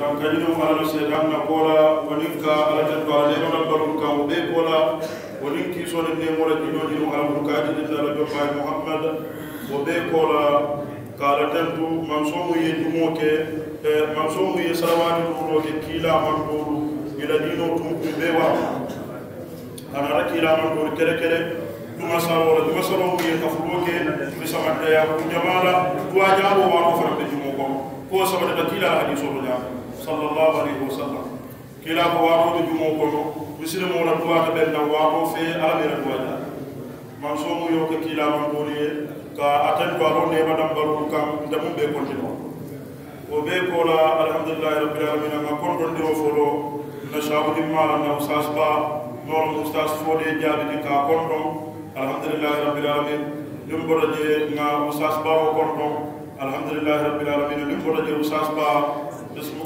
kan kajino ala sedan na kola waninka ala tan ala ne ma barul ka o be kola waninki so ne mo la dino dino ala burkadi de la do fa muhammad o be kola kala tan tu manso ye dumo ke manso ye salawatu ro ke kila man do ila dino tu be wa ana rakila man do kere kere duma sawora ye ka fuloke mi samanta ya ku jamala duwa jabo wa ko farbe jumo ko sabata kila hadiso do sallallahu alaihi wasallam kila ko wato do jumo ko muslimo la duwa ta ben na wato fe ala be duwa ta man so mu yo ko kila man do ni ka atan baro ne madam baro kam ndam be kontino o be ko la alhamdulillah rabbil alamin ma kon don diro folo na shabu mala na usas ba nor ustaz fode jabi ka kon don alhamdulillah rabbil alamin dum boraje na usas ba ko kon don alhamdulillah rabbil alamin dum boraje usas ba bismu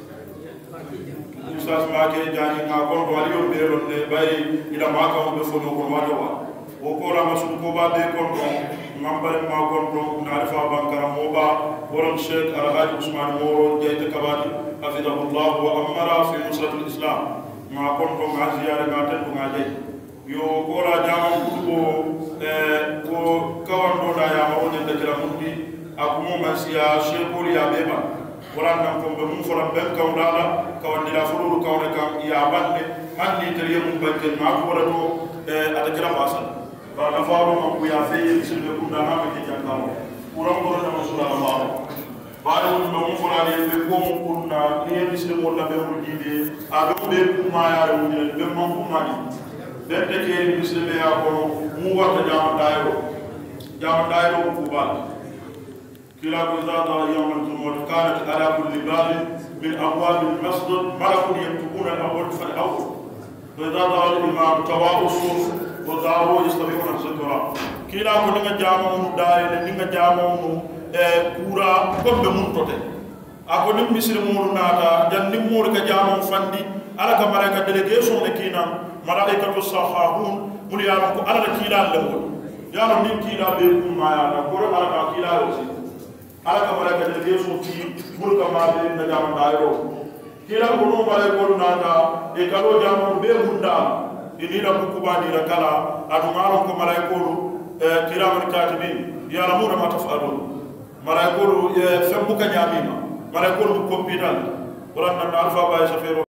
usas ma ke jani na kon do ali be ron ne bay ila ma ka be fo no ko wato wa o ko la masul ko ba be kon don member ma kon don na alfa bankara mo ba borom sheikh alhaji usman moro jeyte kabadi hafidahullah wa amara fi nusrat alislam ma kon don ma ziyare ma tan do ngaje yo ko la jama ko ko kawan do da ya ma wonde de la mundi akumo masiya sheikh ya beba wala nan ko be mun fora ben kawdala kawandira furu kawne kam ya bande hanni tere mun banke ma ko wala do atakira basal ba na faru ma ku ya fe silbe kun da ma ke jankawo kuran ko na rasulullah ba da mun fora ne be ko mun kunna ne muslimo la be mun dibe a do be kuma ya ru ne be man kuma ni den de ke muslime ya ko mu wata jama dairo ku ba كلا إذا ضاع يوم الجمعة كانت على كل باب من أبواب المسجد ملك يكتبون الأول فالأول وإذا ضاع الإمام تواء الصوف وضاعوا يستبيحون الذكرى كلا كنا جامعون دائما نيجا جامعون كورا كم بمنطقة أكون مسلمون ناتا جن نمور كجامعون فندي على كمالك دلجيشون لكينا ملائكة الصحاحون مليانكم على كلا الأول يا رب كلا بيكون معنا كورا على كلا يوسف ala ka mala ka de so ti mul ka ma be na jam dairo kila ko no mala ko na ta e ka lo jam be munda ini na buku ba ni la kala adu ngaro ko mala ko kila man katibin ya lamuna ma tafalun mala ko fe buka nyamima mala ko ko computer wala na alfa ba safero